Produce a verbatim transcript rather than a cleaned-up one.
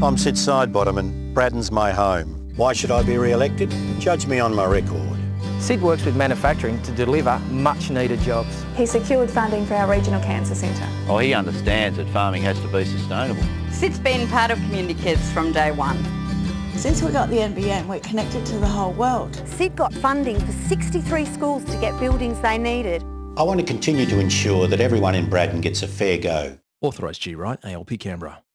I'm Sid Sidebottom and Braddon's my home. Why should I be re-elected? Judge me on my record. Sid works with manufacturing to deliver much-needed jobs. He secured funding for our regional cancer centre. Oh, he understands that farming has to be sustainable. Sid's been part of Community Kids from day one. Since we got the N B N, we're connected to the whole world. Sid got funding for sixty-three schools to get buildings they needed. I want to continue to ensure that everyone in Braddon gets a fair go. Authorised G. Wright, A L P Canberra.